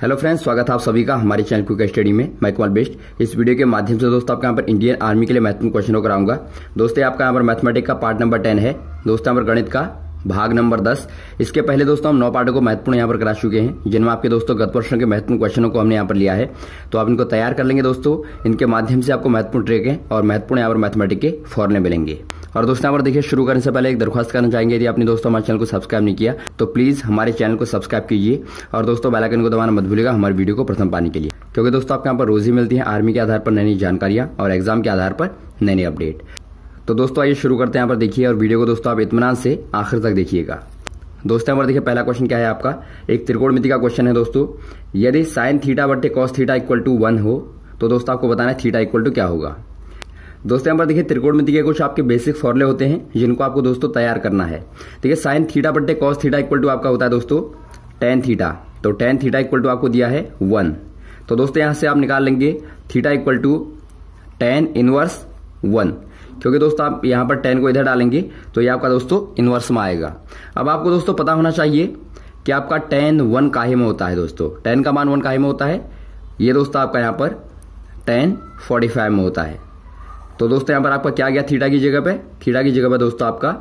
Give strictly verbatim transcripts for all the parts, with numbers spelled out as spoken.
Hello friends, स्वागत है आप सभी का हमारे चैनल क्विक स्टडी में। मैं कुमार बेस्ट। इस वीडियो के माध्यम से दोस्तों आपका यहाँ पर इंडियन आर्मी के लिए महत्वपूर्ण क्वेश्चनों कराऊंगा। दोस्तों आपका यहाँ पर मैथमेटिक्स का पार्ट नंबर टेन है, दोस्तों यहाँ पर गणित का भाग नंबर दस। इसके पहले दोस्तों हम नौ पार्टों को महत्वपूर्ण यहाँ पर करा चुके हैं, जिनमें आपके दोस्तों गत वर्षों के महत्वपूर्ण क्वेश्चनों को हमने यहाँ पर लिया है। तो आप इनको तैयार कर लेंगे दोस्तों। इनके माध्यम से आपको महत्वपूर्ण ट्रिक और महत्वपूर्ण यहाँ पर मैथमेटिक्स के फॉर्मूले मिलेंगे। और दोस्तों यहाँ पर देखिए, शुरू करने से पहले एक दरख्वास्त करना चाहेंगे, यदि आपने दोस्तों हमारे चैनल को सब्सक्राइब नहीं किया तो प्लीज हमारे चैनल को सब्सक्राइब कीजिए और दोस्तों बेल आइकन को दबाना मत भूलिएगा हमारे वीडियो को प्रथम पाने के लिए, क्योंकि दोस्तों आपको यहाँ पर रोज ही मिलती है आर्मी के आधार पर नई नई जानकारियां और एग्जाम के आधार पर नई नई अपडेट। तो दोस्तों आइए शुरू करते हैं। यहाँ पर देखिए और वीडियो को दोस्तों आप इत्मीनान से आखिर तक देखिएगा। दोस्तों यहाँ पर देखिए, पहला क्वेश्चन क्या है आपका, एक त्रिकोणमिति का क्वेश्चन है दोस्तों। यदि साइन थीटा बट्टे cos theta equal to one हो तो दोस्तों आपको बताना है थीटा इक्वल टू क्या होगा। दोस्तों यहाँ पर देखिए, त्रिकोणमिति के कुछ आपके बेसिक फॉर्मूले होते हैं जिनको आपको दोस्तों तैयार करना है। देखिए, साइन थीटा बट्टे कॉस थीटा इक्वल टू आपका होता है दोस्तों टेन थीटा। तो टेन थीटा इक्वल टू आपको दिया है वन। तो दोस्तों यहाँ से आप निकाल लेंगे theta equal to tan inverse one, क्योंकि दोस्तों आप यहाँ पर टेन को इधर डालेंगे तो ये आपका दोस्तों इनवर्स में आएगा। अब आपको दोस्तों पता होना चाहिए कि आपका टेन वन काहे में होता है। दोस्तों टेन का मान वन काहे में होता है, ये दोस्तों आपका यहाँ पर टेन फोर्टी फाइव में होता है। तो दोस्तों यहाँ पर आपका क्या गया थीटा की जगह पे, थीटा की जगह पे दोस्तों आपका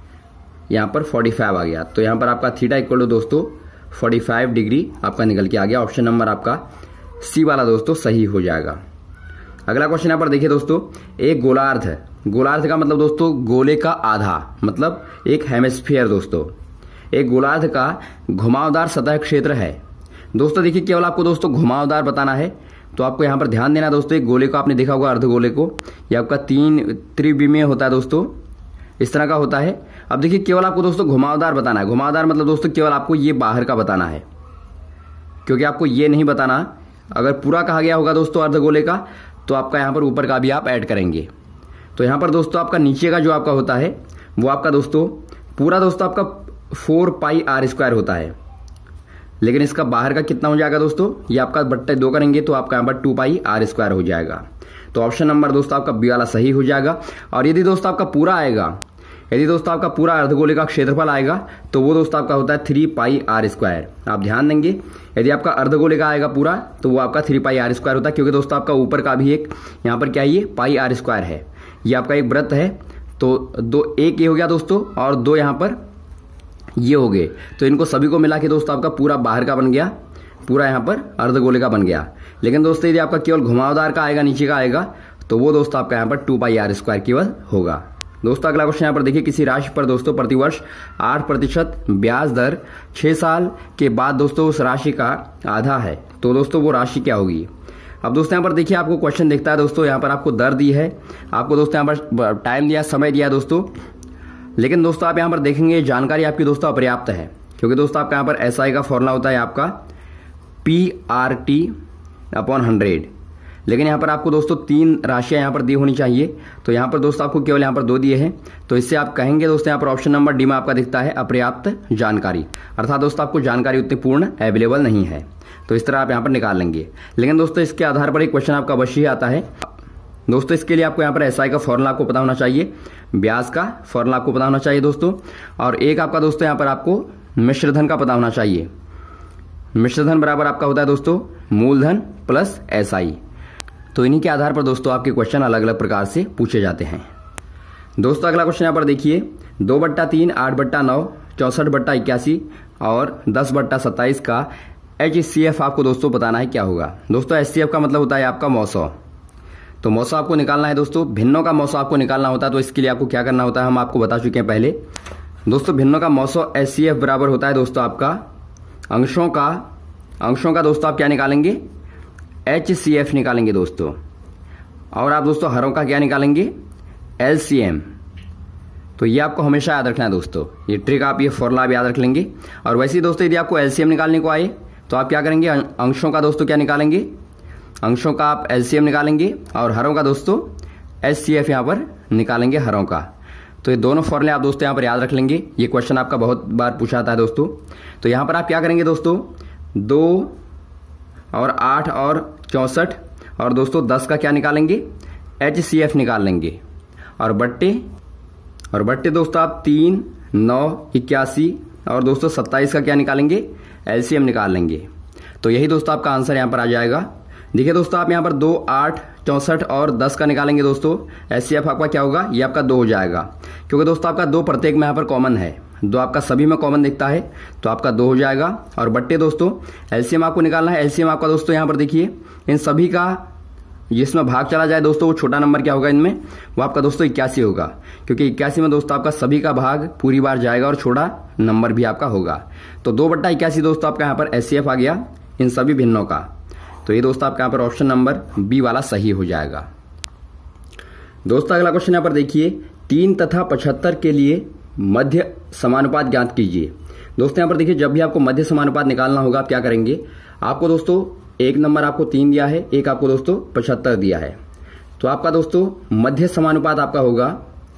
यहाँ पर फोर्टी फाइव आ गया। तो यहाँ पर आपका थीटा इक्वल टू दोस्तों फोर्टी फाइव डिग्री आपका निकल के आ गया। ऑप्शन नंबर आपका सी वाला दोस्तों सही हो जाएगा। अगला क्वेश्चन यहाँ पर देखिए दोस्तों, एक गोलार्ध है। गोलार्ध का मतलब दोस्तों गोले का आधा, मतलब एक हेमिस्फीयर। दोस्तों एक गोलार्ध का घुमावदार सतह क्षेत्र है। दोस्तों देखिए, केवल आपको दोस्तों घुमावदार बताना है, तो आपको यहाँ पर ध्यान देना दोस्तों। एक गोले को आपने देखा होगा, अर्धगोले को, यह आपका तीन त्रिविमीय होता है दोस्तों, इस तरह का होता है। अब देखिए, केवल आपको दोस्तों घुमावदार बताना है। घुमावदार मतलब दोस्तों केवल आपको ये बाहर का बताना है, क्योंकि आपको ये नहीं बताना। अगर पूरा कहा गया होगा दोस्तों अर्धगोले का, तो आपका यहाँ पर ऊपर का भी आप ऐड करेंगे। तो यहाँ पर दोस्तों आपका नीचे का जो आपका होता है वो आपका दोस्तों पूरा दोस्तों आपका फोर पाई आर स्क्वायर होता है, लेकिन इसका बाहर का कितना हो जाएगा दोस्तों, ये आपका बट्टे दो करेंगे तो आपका यहाँ पर टू पाई आर स्क्वायर हो जाएगा। तो ऑप्शन नंबर दोस्तों आपका बी वाला सही हो जाएगा। और यदि दोस्तों आपका पूरा आएगा, यदि दोस्तों आपका पूरा अर्धगोले का क्षेत्रफल आएगा तो वो दोस्तों आपका होता है थ्री पाई आर स्क्वायर। आप ध्यान देंगे, यदि आपका अर्धगोले का आएगा पूरा तो वो आपका थ्री पाई आर स्क्वायर होता है, क्योंकि दोस्तों आपका ऊपर का भी एक यहाँ पर क्या है, ये पाई आर स्क्वायर है। ये आपका एक वृत्त है, तो दो एक ये हो गया दोस्तों और दो यहाँ पर ये हो गए, तो इनको सभी को मिला के दोस्तों आपका पूरा बाहर का बन गया, पूरा यहाँ पर अर्धगोले का बन गया। लेकिन दोस्तों यदि आपका केवल घुमावदार का आएगा, नीचे का आएगा, तो वो दोस्तों आपका यहाँ पर टू पाई आर स्क्वायर केवल होगा। दोस्तों अगला क्वेश्चन यहाँ पर देखिए, किसी राशि पर दोस्तों प्रतिवर्ष आठ प्रतिशत ब्याज दर छह साल के बाद दोस्तों उस राशि का आधा है, तो दोस्तों वो राशि क्या होगी। अब दोस्तों यहाँ पर देखिए, आपको क्वेश्चन दिखता है दोस्तों, यहाँ पर आपको दर दी है, आपको दोस्तों यहाँ पर टाइम दिया, समय दिया दोस्तों। लेकिन दोस्तों आप यहाँ पर देखेंगे जानकारी आपकी दोस्तों अपर्याप्त है, क्योंकि दोस्तों आपका यहाँ पर एस आई का फॉर्मूला होता है आपका P R T upon hundred. लेकिन यहाँ पर आपको दोस्तों तीन राशियां यहाँ पर दी होनी चाहिए, तो यहाँ पर दोस्तों आपको केवल यहाँ पर दो दिए हैं, तो इससे आप कहेंगे दोस्तों यहाँ पर ऑप्शन नंबर डी में आपका दिखता है अपर्याप्त जानकारी, अर्थात दोस्तों आपको जानकारी उतनी पूर्ण अवेलेबल नहीं है। तो इस तरह आप यहाँ पर निकाल लेंगे। लेकिन दोस्तों इसके आधार पर एक क्वेश्चन आपका अवश्य ही आता है दोस्तों। इसके लिए आपको यहाँ पर एस आई का फॉर्मूला आपको पता होना चाहिए, ब्याज का फॉर्मूला आपको पता होना चाहिए दोस्तों, और एक आपका दोस्तों यहाँ पर आपको मिश्रधन का पता होना चाहिए। मिश्रधन बराबर आपका होता है दोस्तों मूलधन प्लस एस आई। तो इन्हीं के आधार पर दोस्तों आपके क्वेश्चन अलग अलग प्रकार से पूछे जाते हैं। दोस्तों अगला क्वेश्चन यहाँ पर देखिए, दो बट्टा तीन, आठ बट्टा नौ, चौसठ बट्टा इक्यासी और दस बट्टा सत्ताईस का एच सी एफ आपको दोस्तों बताना है क्या होगा। दोस्तों एच सी एफ का मतलब होता है आपका मौसौ। तो मौसौ आपको निकालना है दोस्तों, भिन्नों का मौसौ आपको निकालना होता है। तो इसके लिए आपको क्या करना होता है, हम आपको बता चुके हैं पहले। दोस्तों भिन्नों का मौसौ एच सी एफ बराबर होता है दोस्तों आपका अंशों का, अंशों का दोस्तों आप क्या निकालेंगे, एच सी एफ निकालेंगे दोस्तों। और आप दोस्तों हरों का क्या निकालेंगे, एल सी एम। तो ये आपको हमेशा याद रखना है दोस्तों, ये ट्रिक आप ये फॉर्मूला आप याद रख लेंगे। और वैसे ही दोस्तों यदि आपको एल सी एम निकालने को आए तो आप क्या करेंगे, अंशों का दोस्तों क्या निकालेंगे, अंशों का आप एल सी एम निकालेंगे, और हरों का दोस्तों एच सी एफ यहाँ पर निकालेंगे हरों का। तो ये दोनों फॉर्मूले आप दोस्तों यहाँ पर याद रख लेंगे। ये क्वेश्चन आपका बहुत बार पूछा जाता है दोस्तों। तो यहाँ पर आप क्या करेंगे दोस्तों, दो और आठ और चौसठ और दोस्तों दस का क्या निकालेंगे, एच सी एफ निकाल लेंगे। और बट्टे और बट्टे दोस्तों आप तीन, नौ, इक्यासी और दोस्तों सत्ताईस का क्या निकालेंगे, एल सी एम निकाल लेंगे। तो यही दोस्तों आपका आंसर यहाँ पर आ जाएगा। देखिए दोस्तों, आप यहाँ पर दो, आठ, चौसठ और दस का निकालेंगे दोस्तों, एच सी एफ आपका क्या होगा, ये आपका दो हो जाएगा, क्योंकि दोस्तों आपका दो प्रत्येक में यहाँ पर कॉमन है, दो आपका सभी में कॉमन दिखता है, तो आपका दो हो जाएगा। और बट्टे दोस्तों एलसीएम आपको निकालना है। एलसीएम आपका दोस्तों यहाँ पर देखिए, इन सभी का जिसमें भाग चला जाए दोस्तों, वो छोटा नंबर क्या होगा इनमें, वो आपका दोस्तों इक्यासी होगा, क्योंकि इक्यासी में दोस्तों आपका सभी का भाग पूरी बार जाएगा और छोटा नंबर भी आपका होगा। तो दो बट्टा इक्यासी दोस्तों आपका यहाँ पर एच सी एफ आ गया इन सभी भिन्नों का। तो ये दोस्तों आपका यहाँ पर ऑप्शन नंबर बी वाला सही हो जाएगा। दोस्तों अगला क्वेश्चन यहाँ पर देखिए, तीन तथा पचहत्तर के लिए मध्य समानुपात ज्ञात कीजिए। दोस्तों यहाँ पर देखिए, जब भी आपको मध्य समानुपात निकालना होगा आप क्या करेंगे, आपको दोस्तों एक नंबर आपको तीन दिया है, एक आपको दोस्तों पचहत्तर दिया है, तो आपका दोस्तों मध्य समानुपात आपका होगा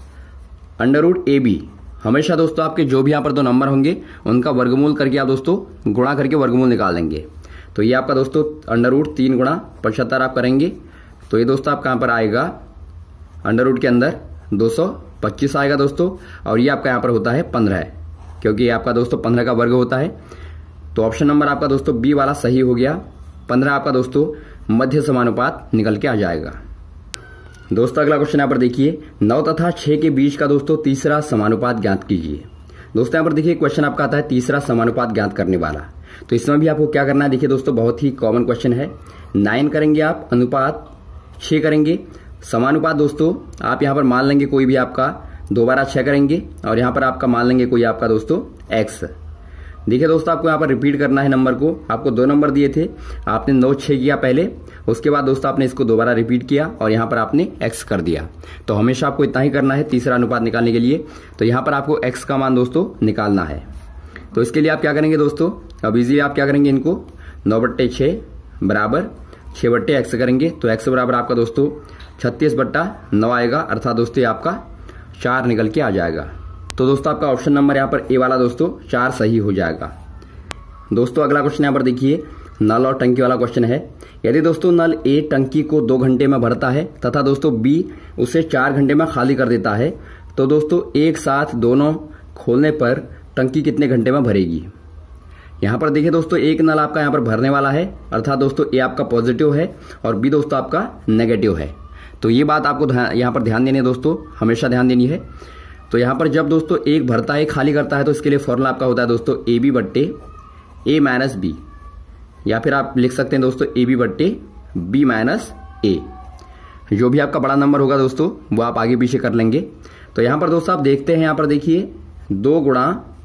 अंडर रूट ए बी। हमेशा दोस्तों आपके जो भी यहाँ पर दो नंबर होंगे उनका वर्गमूल करके आप दोस्तों गुणा करके वर्गमूल निकाल देंगे। तो ये आपका दोस्तों अंडर रूट तीन गुणा पचहत्तर आप करेंगे, तो ये दोस्तों आपका यहाँ पर आएगा अंडर रूट के अंदर दो सौ पच्चीस आएगा दोस्तों, और ये आपका यहाँ पर होता है पंद्रह, क्योंकि ये आपका दोस्तों पंद्रह का वर्ग होता है। तो ऑप्शन नंबर आपका दोस्तों बी वाला सही हो गया, पंद्रह आपका दोस्तों मध्य समानुपात निकल के आ जाएगा। दोस्तों अगला क्वेश्चन यहाँ पर देखिए, नौ तथा छह के बीच का दोस्तों तीसरा समानुपात ज्ञात कीजिए। दोस्तों यहाँ पर देखिए क्वेश्चन आपका आता है तीसरा समानुपात ज्ञात करने वाला, तो इसमें भी आपको क्या करना है, देखिए दोस्तों बहुत ही कॉमन क्वेश्चन है। नाइन करेंगे आप, अनुपात छह करेंगे, समानुपात दोस्तों आप यहाँ पर मान लेंगे कोई भी आपका दोबारा छह करेंगे, और यहाँ पर आपका मान लेंगे कोई आपका दोस्तों एक्स। देखिए दोस्तों आपको यहाँ पर रिपीट करना है नंबर को, आपको दो नंबर दिए थे, आपने नौ छह किया पहले, उसके बाद दोस्तों आपने इसको दोबारा रिपीट किया और यहाँ पर आपने एक्स कर दिया। तो हमेशा आपको इतना ही करना है तीसरा अनुपात निकालने के लिए। तो यहाँ पर आपको एक्स का मान दोस्तों निकालना है, तो इसके लिए आप क्या करेंगे दोस्तों, अब इजीली आप क्या करेंगे, इनको नौ बट्टे छः बराबर छः बट्टे एक्स करेंगे, तो एक्स बराबर आपका दोस्तों छत्तीस बट्टा नौ आएगा, अर्थात दोस्तों आपका चार निकल के आ जाएगा। तो दोस्तों आपका ऑप्शन नंबर यहाँ पर ए वाला दोस्तों चार सही हो जाएगा। दोस्तों अगला क्वेश्चन यहाँ पर देखिए, नल और टंकी वाला क्वेश्चन है। यदि दोस्तों नल ए टंकी को दो घंटे में भरता है तथा दोस्तों बी उसे चार घंटे में खाली कर देता है, तो दोस्तों एक साथ दोनों खोलने पर टंकी कितने घंटे में भरेगी। यहाँ पर देखिए दोस्तों, एक नल आपका यहाँ पर भरने वाला है, अर्थात दोस्तों ए आपका पॉजिटिव है और बी दोस्तों आपका नेगेटिव है। तो ये बात आपको यहाँ पर ध्यान देनी है दोस्तों, हमेशा ध्यान देनी है। तो यहाँ पर जब दोस्तों एक भरता है खाली करता है, तो इसके लिए फॉर्मूला आपका होता है दोस्तों ए बी बट्टे ए माइनस बी, या फिर आप लिख सकते हैं दोस्तों ए बी बट्टे बी माइनस ए। जो भी आपका बड़ा नंबर होगा दोस्तों वो आप आगे पीछे कर लेंगे। तो यहाँ पर दोस्तों आप देखते हैं, यहाँ पर देखिए दो गुणा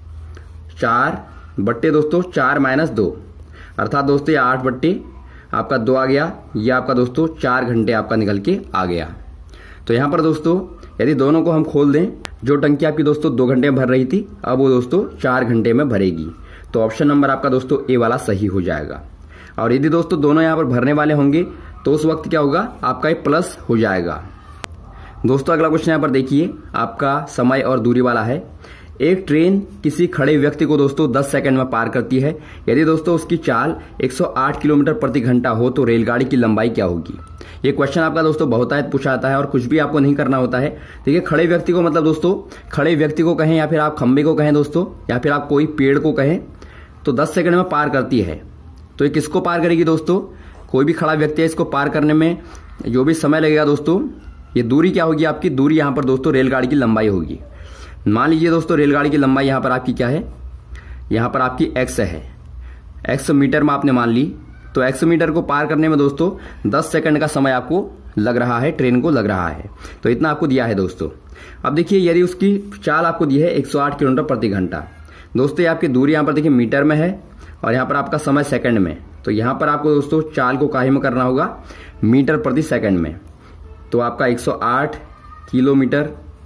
चार बट्टे दोस्तों चार माइनस दो, अर्थात दोस्तों ये आठ बट्टे आपका दो आ गया, ये आपका दोस्तों चार घंटे आपका निकल के आ गया। तो यहाँ पर दोस्तों यदि दोनों को हम खोल दें, जो टंकी आपकी दोस्तों दो घंटे में भर रही थी, अब वो दोस्तों चार घंटे में भरेगी। तो ऑप्शन नंबर आपका दोस्तों ए वाला सही हो जाएगा। और यदि दोस्तों दोनों यहाँ पर भरने वाले होंगे तो उस वक्त क्या होगा, आपका ये प्लस हो जाएगा। दोस्तों अगला क्वेश्चन यहाँ पर देखिए, आपका समय और दूरी वाला है। एक ट्रेन किसी खड़े व्यक्ति को दोस्तों दस सेकंड में पार करती है। यदि दोस्तों उसकी चाल एक सौ आठ किलोमीटर प्रति घंटा हो तो रेलगाड़ी की लंबाई क्या होगी। ये क्वेश्चन आपका दोस्तों बहुत आयत पूछा आता है और कुछ भी आपको नहीं करना होता है। देखिए खड़े व्यक्ति को मतलब दोस्तों खड़े व्यक्ति को कहें या फिर आप खंबे को कहें दोस्तों, या फिर आप कोई पेड़ को कहें, तो दस सेकंड में पार करती है। तो ये किसको पार करेगी दोस्तों, कोई भी खड़ा व्यक्ति है, इसको पार करने में जो भी समय लगेगा दोस्तों, ये दूरी क्या होगी आपकी, दूरी यहाँ पर दोस्तों रेलगाड़ी की लंबाई होगी। मान लीजिए दोस्तों रेलगाड़ी की लंबाई यहाँ पर आपकी क्या है, यहाँ पर आपकी एक्स है, एक्स मीटर में आपने मान ली, तो एक्स मीटर को पार करने में दोस्तों दस सेकंड का समय आपको लग रहा है, ट्रेन को लग रहा है। तो इतना आपको दिया है दोस्तों। अब देखिए यदि उसकी चाल आपको दी है एक सौ आठ किलोमीटर प्रति घंटा, दोस्तों ये आपकी दूरी यहाँ पर देखिए मीटर में है और यहाँ पर आपका समय सेकंड में। तो यहाँ पर आपको दोस्तों चाल को काहे में करना होगा, मीटर प्रति सेकंड में। तो आपका एक सौ आठ किलोमीटर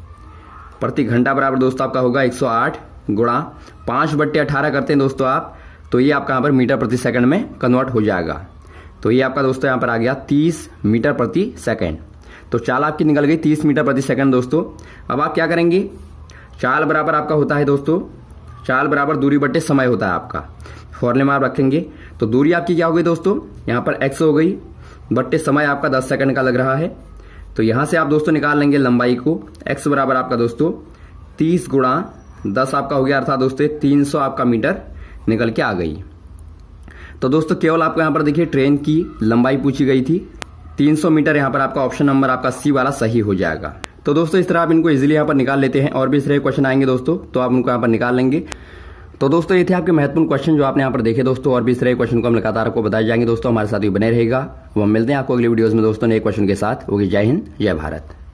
प्रति घंटा बराबर दोस्तों आपका होगा एक सौ आठ गुणा पाँच बट्टे अठारह करते हैं दोस्तों आप, तो ये आपका यहाँ पर मीटर प्रति सेकंड में कन्वर्ट हो जाएगा। तो ये आपका दोस्तों यहाँ पर आ गया तीस मीटर प्रति सेकंड। तो चाल आपकी निकल गई तीस मीटर प्रति सेकंड दोस्तों। अब आप क्या करेंगे, चाल बराबर आपका होता है दोस्तों, चाल बराबर दूरी बट्टे समय होता है आपका, फॉर्मूले में आप रखेंगे। तो दूरी आपकी क्या हो गई दोस्तों, यहाँ पर एक्स हो गई बट्टे समय आपका दस सेकंड का लग रहा है। तो यहाँ से आप दोस्तों निकाल लेंगे लंबाई को, एक्स बराबर आपका दोस्तों तीस गुणा दस आपका हो गया, अर्थात दोस्तों तीन सौ आपका मीटर निकल के आ गई। तो दोस्तों केवल आपको यहाँ पर देखिए ट्रेन की लंबाई पूछी गई थी तीन सौ मीटर। यहाँ पर आपका ऑप्शन नंबर आपका सी वाला सही हो जाएगा। तो दोस्तों इस तरह आप इनको इजीली यहाँ पर निकाल लेते हैं, और भी इस तरह क्वेश्चन आएंगे दोस्तों तो आप उनको यहाँ पर निकाल लेंगे। तो दोस्तों ये थे आपके महत्वपूर्ण क्वेश्चन जो आपने यहाँ पर देखे दोस्तों, और भी इस तरह क्वेश्चन को हम लगातार आपको बताए जाएंगे दोस्तों। हमारे साथ ही बने रहेगा। वो हम मिलते हैं आपको अगली वीडियोस में दोस्तों नए क्वेश्चन के साथ। ओके, जय हिंद, जय भारत।